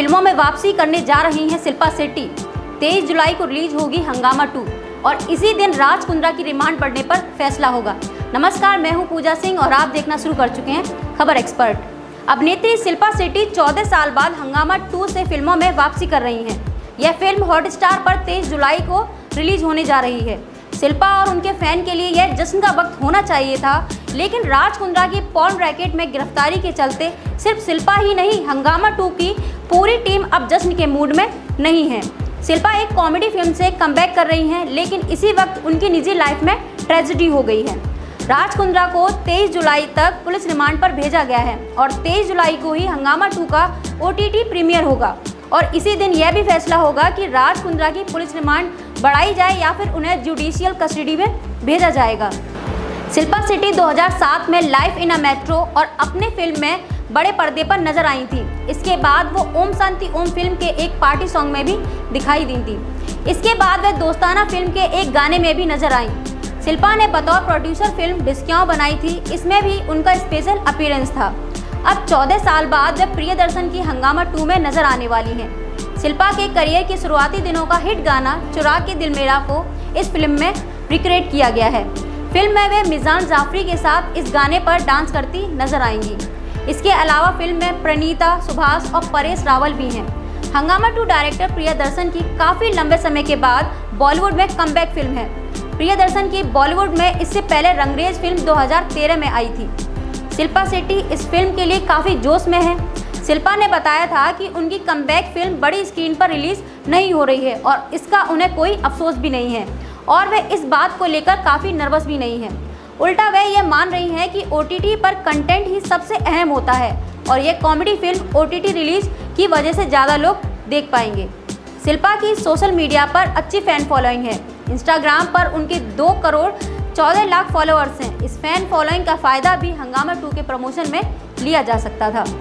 फिल्मों में वापसी करने जा रही हैं शिल्पा शेट्टी। 23 जुलाई को रिलीज होगी हंगामा 2 और इसी दिन राज कुंद्रा की रिमांड बढ़ने पर फैसला होगा। नमस्कार, मैं हूं पूजा सिंह और आप देखना शुरू कर चुके हैं खबर एक्सपर्ट। अभिनेत्री शिल्पा शेट्टी 14 साल बाद हंगामा 2 से फिल्मों में वापसी कर रही हैं। यह फिल्म हॉटस्टार पर 23 जुलाई को रिलीज होने जा रही है। शिल्पा और उनके फैन के लिए यह जश्न का वक्त होना चाहिए था, लेकिन राज कुंद्रा की पॉर्न रैकेट में गिरफ्तारी के चलते सिर्फ शिल्पा ही नहीं, हंगामा 2 की पूरी टीम अब जश्न के मूड में नहीं है। शिल्पा एक कॉमेडी फिल्म से कमबैक कर रही हैं, लेकिन इसी वक्त उनकी निजी लाइफ में ट्रेजेडी हो गई है। राज कुंद्रा को 23 जुलाई तक पुलिस रिमांड पर भेजा गया है और 23 जुलाई को ही हंगामा 2 का OTT प्रीमियर होगा और इसी दिन यह भी फैसला होगा कि राज कुंद्रा की पुलिस रिमांड बढ़ाई जाए या फिर उन्हें जुडिशियल कस्टडी में भेजा जाएगा। शिल्पा शेट्टी 2007 में लाइफ इन अ मेट्रो और अपने फिल्म में बड़े पर्दे पर नजर आई थी। इसके बाद वो ओम शांति ओम फिल्म के एक पार्टी सॉन्ग में भी दिखाई दी थी। इसके बाद वे दोस्ताना फिल्म के एक गाने में भी नजर आई। शिल्पा ने बतौर प्रोड्यूसर फिल्म डिस्क्याओं बनाई थी, इसमें भी उनका स्पेशल अपीयरेंस था। अब 14 साल बाद वे प्रियदर्शन की हंगामा 2 में नजर आने वाली हैं। शिल्पा के करियर के शुरुआती दिनों का हिट गाना चुरा के दिल मेरा को इस फिल्म में रिक्रिएट किया गया है। फिल्म में वे मिजान जाफरी के साथ इस गाने पर डांस करती नजर आएंगी। इसके अलावा फिल्म में प्रणीता, सुभाष और परेश रावल भी हैं। हंगामा 2 डायरेक्टर प्रियदर्शन की काफ़ी लंबे समय के बाद बॉलीवुड में कमबैक फिल्म है। प्रियदर्शन की बॉलीवुड में इससे पहले रंगरेज फिल्म 2013 में आई थी। शिल्पा शेट्टी इस फिल्म के लिए काफ़ी जोश में है। शिल्पा ने बताया था कि उनकी कमबैक फिल्म बड़ी स्क्रीन पर रिलीज नहीं हो रही है और इसका उन्हें कोई अफसोस भी नहीं है और वे इस बात को लेकर काफ़ी नर्वस भी नहीं है। उल्टा वे ये मान रही हैं कि OTT पर कंटेंट ही सबसे अहम होता है और ये कॉमेडी फिल्म OTT रिलीज की वजह से ज़्यादा लोग देख पाएंगे। शिल्पा की सोशल मीडिया पर अच्छी फ़ैन फॉलोइंग है। इंस्टाग्राम पर उनके 2 करोड़ 14 लाख फॉलोअर्स हैं। इस फैन फॉलोइंग का फ़ायदा भी हंगामा 2 के प्रमोशन में लिया जा सकता था।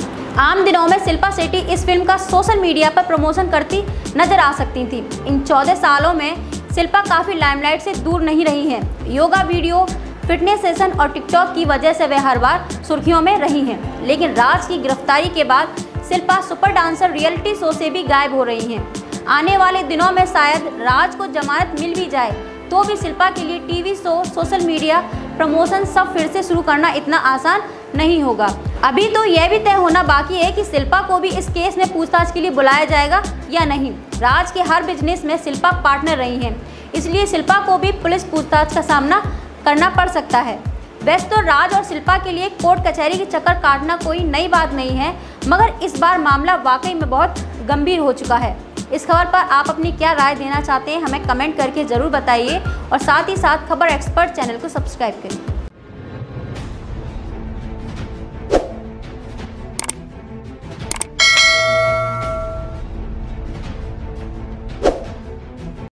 आम दिनों में शिल्पा शेट्टी इस फिल्म का सोशल मीडिया पर प्रमोशन करती नजर आ सकती थी। इन 14 सालों में शिल्पा काफ़ी लाइमलाइट से दूर नहीं रही हैं। योगा वीडियो, फिटनेस सेशन और टिकटॉक की वजह से वे हर बार सुर्खियों में रही हैं। लेकिन राज की गिरफ्तारी के बाद Shilpa super dancer reality show से भी गायब हो रही हैं। आने वाले दिनों में शायद राज को जमानत मिल भी जाए तो भी शिल्पा के लिए TV show, social media promotion सब फिर से शुरू करना इतना आसान नहीं होगा। अभी तो यह भी तय होना बाकी है कि शिल्पा को भी इस केस में पूछताछ के लिए बुलाया जाएगा या नहीं। राज के हर बिजनेस में शिल्पा पार्टनर रही हैं, इसलिए शिल्पा को भी पुलिस पूछताछ का सामना करना पड़ सकता है। वैसे तो राज और शिल्पा के लिए कोर्ट कचहरी के चक्कर काटना कोई नई बात नहीं है, मगर इस बार मामला वाकई में बहुत गंभीर हो चुका है। इस खबर पर आप अपनी क्या राय देना चाहते हैं हमें कमेंट करके ज़रूर बताइए और साथ ही साथ खबर एक्सपर्ट चैनल को सब्सक्राइब करिए।